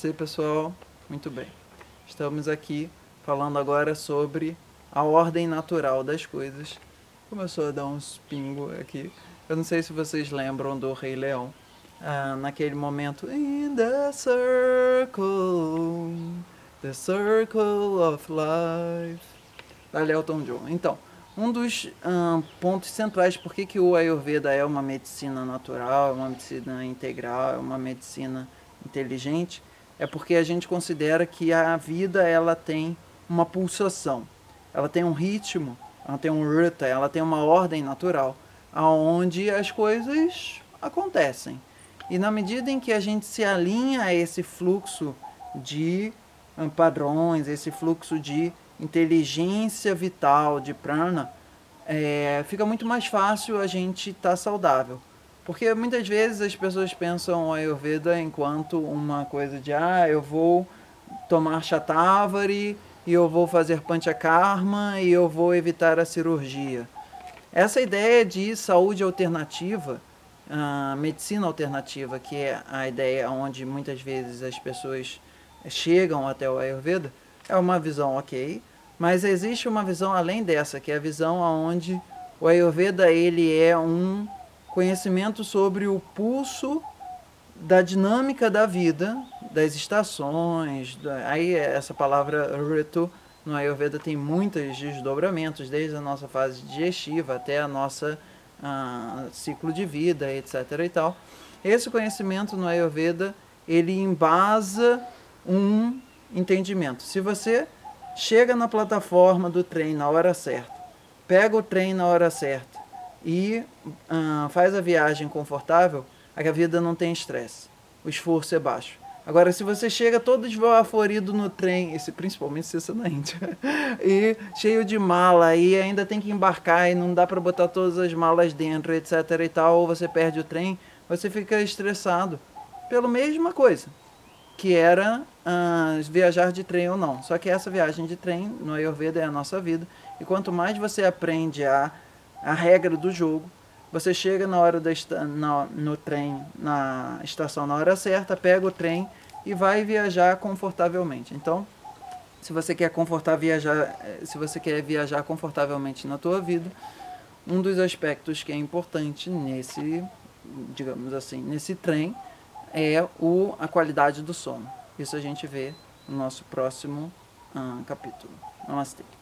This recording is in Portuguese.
Namastê, pessoal. Muito bem. Estamos aqui falando agora sobre a ordem natural das coisas. Começou a dar uns pingos aqui. Eu não sei se vocês lembram do Rei Leão. Naquele momento, In the circle of life, da Elton John. Então, um dos pontos centrais por que o Ayurveda é uma medicina natural, é uma medicina integral, é uma medicina inteligente, é porque a gente considera que a vida ela tem uma pulsação, ela tem um ritmo, ela tem um rita, ela tem uma ordem natural, aonde as coisas acontecem. E na medida em que a gente se alinha a esse fluxo de padrões, esse fluxo de inteligência vital, de prana, fica muito mais fácil a gente estar saudável. Porque muitas vezes as pessoas pensam o Ayurveda enquanto uma coisa de eu vou tomar Shatavari, e eu vou fazer Panchakarma, e eu vou evitar a cirurgia. Essa ideia de saúde alternativa, medicina alternativa, que é a ideia onde muitas vezes as pessoas chegam até o Ayurveda, é uma visão ok, mas existe uma visão além dessa, que é a visão onde o Ayurveda ele é um conhecimento sobre o pulso da dinâmica da vida, das estações. Aí essa palavra Ritu no Ayurveda tem muitos desdobramentos, desde a nossa fase digestiva até a nossa ciclo de vida, etc. e tal. Esse conhecimento no Ayurveda ele embasa um entendimento. Se você chega na plataforma do trem na hora certa, pega o trem na hora certa e faz a viagem confortável, a vida não tem estresse, o esforço é baixo. Agora, se você chega todo esbaforido no trem, principalmente se você é na Índia, e cheio de mala, e ainda tem que embarcar e não dá para botar todas as malas dentro, etc. e tal, ou você perde o trem, você fica estressado pela mesma coisa, que era viajar de trem ou não. Só que essa viagem de trem no Ayurveda é a nossa vida, e quanto mais você aprende a regra do jogo, você chega na hora no trem, na estação na hora certa, pega o trem e vai viajar confortavelmente. Então, se você quer viajar confortavelmente na tua vida, um dos aspectos que é importante nesse, digamos assim, nesse trem é a qualidade do sono. Isso a gente vê no nosso próximo capítulo. Namastê.